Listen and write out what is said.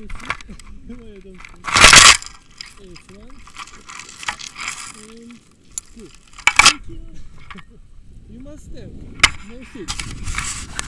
Why I don't see? It's 1 and 2. Thank you. You must have no seat.